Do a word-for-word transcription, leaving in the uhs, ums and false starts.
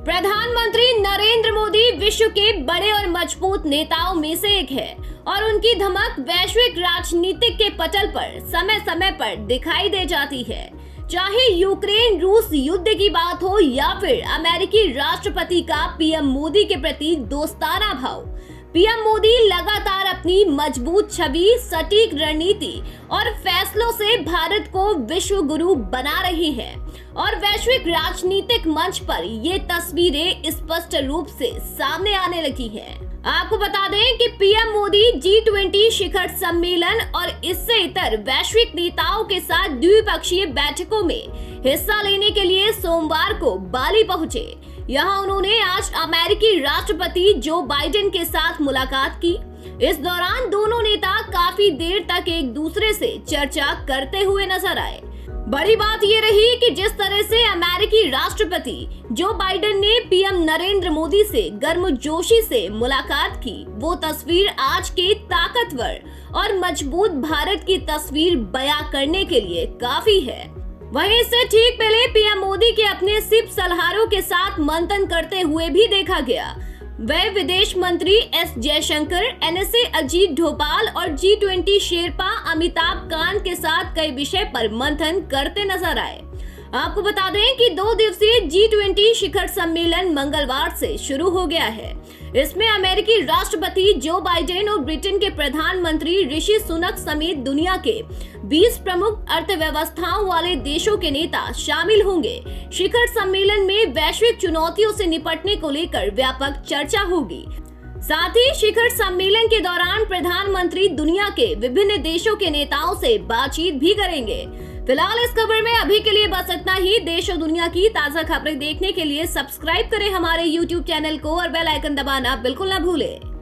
प्रधानमंत्री नरेंद्र मोदी विश्व के बड़े और मजबूत नेताओं में से एक है और उनकी धमक वैश्विक राजनीतिक के पटल पर समय समय पर दिखाई दे जाती है। चाहे यूक्रेन रूस युद्ध की बात हो या फिर अमेरिकी राष्ट्रपति का पीएम मोदी के प्रति दोस्ताना भाव, पीएम मोदी लगातार अपनी मजबूत छवि, सटीक रणनीति और फैसलों से भारत को विश्व गुरु बना रहे हैं और वैश्विक राजनीतिक मंच पर ये तस्वीरें स्पष्ट रूप से सामने आने लगी हैं। आपको बता दें कि पीएम मोदी जी ट्वेंटी शिखर सम्मेलन और इससे इतर वैश्विक नेताओं के साथ द्विपक्षीय बैठकों में हिस्सा लेने के लिए सोमवार को बाली पहुंचे। यहाँ उन्होंने आज अमेरिकी राष्ट्रपति जो बाइडेन के साथ मुलाकात की। इस दौरान दोनों नेता काफी देर तक एक दूसरे से चर्चा करते हुए नजर आए। बड़ी बात ये रही कि जिस तरह से अमेरिकी राष्ट्रपति जो बाइडेन ने पीएम नरेंद्र मोदी से गर्मजोशी से मुलाकात की, वो तस्वीर आज के ताकतवर और मजबूत भारत की तस्वीर बयां करने के लिए काफी है। वहीं इससे ठीक पहले पीएम मोदी के अपने सिप सलाहकारों के साथ मंथन करते हुए भी देखा गया। वह विदेश मंत्री एस जयशंकर, एनएसए अजीत डोभाल और G twenty sherpa Amitabh Kant के साथ कई विषय पर मंथन करते नजर आए। आपको बता दें कि दो दिवसीय जी ट्वेंटी शिखर सम्मेलन मंगलवार से शुरू हो गया है। इसमें अमेरिकी राष्ट्रपति जो बाइडेन और ब्रिटेन के प्रधानमंत्री ऋषि सुनक समेत दुनिया के बीस प्रमुख अर्थव्यवस्थाओं वाले देशों के नेता शामिल होंगे। शिखर सम्मेलन में वैश्विक चुनौतियों से निपटने को लेकर व्यापक चर्चा होगी। साथ ही शिखर सम्मेलन के दौरान प्रधानमंत्री दुनिया के विभिन्न देशों के नेताओं से बातचीत भी करेंगे। फिलहाल इस खबर में अभी के लिए बस इतना ही। देश और दुनिया की ताजा खबरें देखने के लिए सब्सक्राइब करें हमारे यूट्यूब चैनल को और बेल आइकन दबाना बिल्कुल न भूलें।